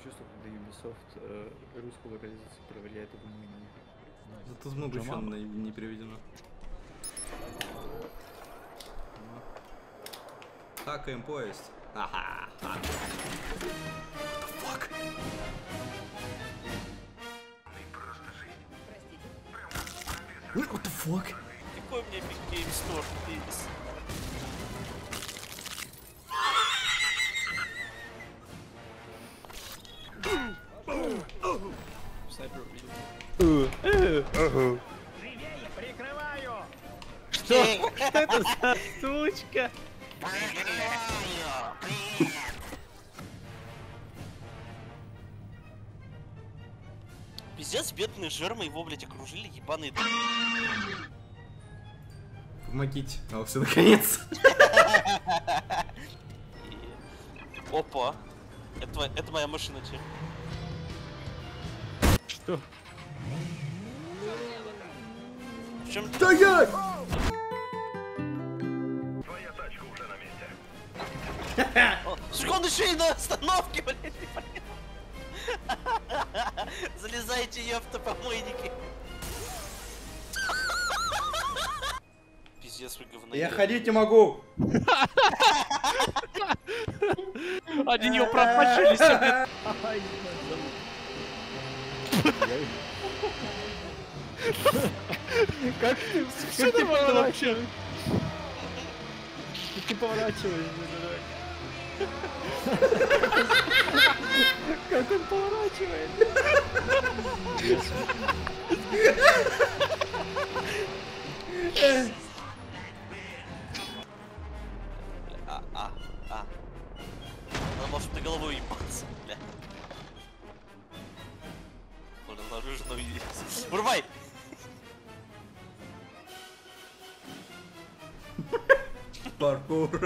чувство, когда Ubisoft русскую локализацию проверяет в Румынии. Зато много еще не переведено. Хакаем поезд. Ага. Fuck. What the fuck? Какой у меня Big Game Store, Дэвис? Снайпер увидел. Живее, прикрываю! Что? Что это за штучка? Пиздец, бедные жермы его, блять, окружили ебаные. Помогите. А, все, наконец. Опа. Это моя машина теперь. Что? В чем? Стоять! Твоя тачка уже на месте. Сука, он еще и на остановке, блядь. Залезайте, ёпта, помойники. Пиздец, вы говно. Я ходить не могу. Они не пропачили себе. Как ты? Все нормально вообще. Ты поворачиваешь, как он поворачивает? Надо может на голову ебаться, бля. Можно наружу увидеть. Вырубай! Паркур.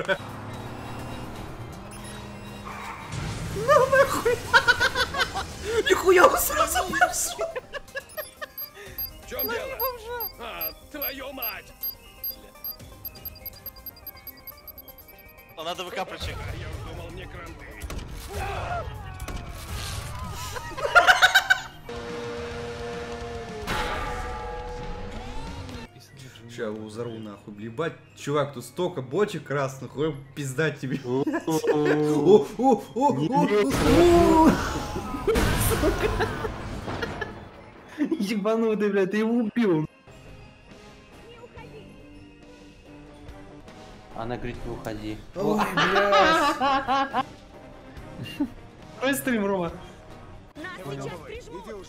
Ну нахуй! Нихуя он сразу пошел! В чем дело? А, твою мать! А надо ВК прочекать. А я уж думал, мне кранты. Ща его взорву нахуй, ебать. Чувак, тут столько бочек красных, ой, пизда тебе. Ебанутый, блядь, ты его убил. Она говорит, не уходи. Ой, блядь. Ой, стрим, Рома. Иди уже.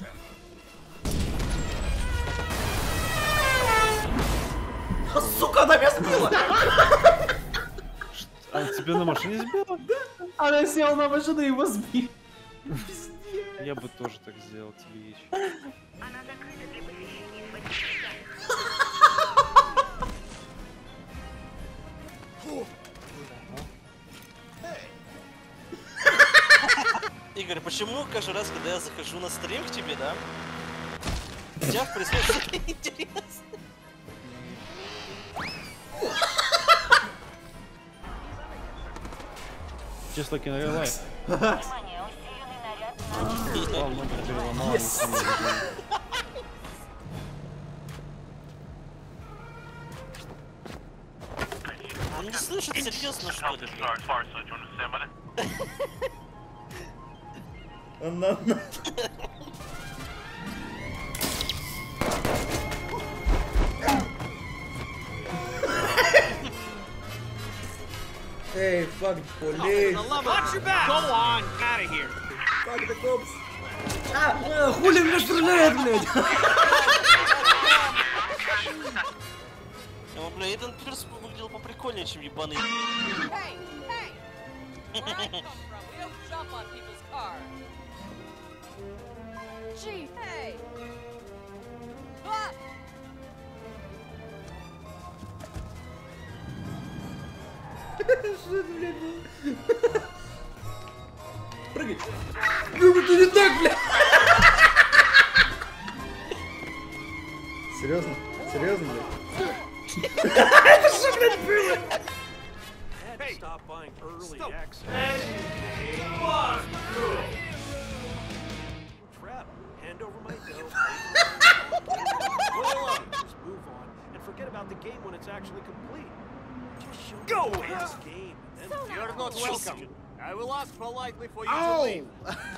Сука, она меня сбила! А тебя на машине сбила? Она села на машину и его сбила. Я бы тоже так сделал тебе вещь. Она закрыта для посещения своих. Игорь, почему каждый раз, когда я захожу на стрим к тебе, да? У тебя происходит что-то интересное. Just like in real life. Внимание, усиленный наряд на... Упал, номер переломал, не сумел. Он не слышит серьезно, что ли? Она... Эй, fuck police! Watch your back! Go on, out of here! Fuck the cops! А, хули меня стреляет, блядь! Ну, бля, Эйден Пирс выглядел поприкольнее, чем ебаный. Hey, hey! Where I come from, we don't jump on people's cars. Gee, hey! Ah! Что это, блядь? Прыгай! Ну, это не так, блядь! Серьезно? Серьезно, блядь? Это что, блядь, было? Hey, stop buying early access. will ask politely for you to leave.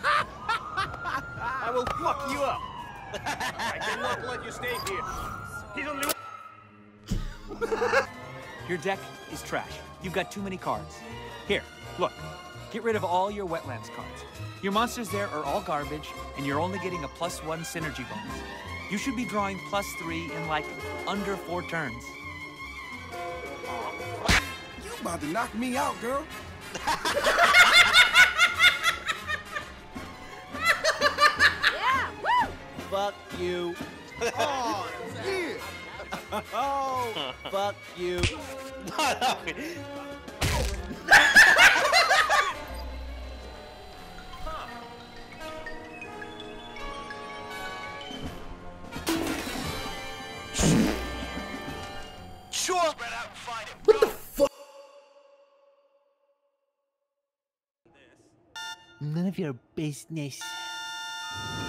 I will fuck you up. I cannot let you stay here. He's only. Your deck is trash. You've got too many cards. Here, look. Get rid of all your wetlands cards. Your monsters there are all garbage, and you're only getting a +1 synergy bonus. You should be drawing +3 in like under 4 turns. You about to knock me out, girl. Yeah, woo! Fuck you. Oh, yeah. Oh, fuck you. Чё? None of your business.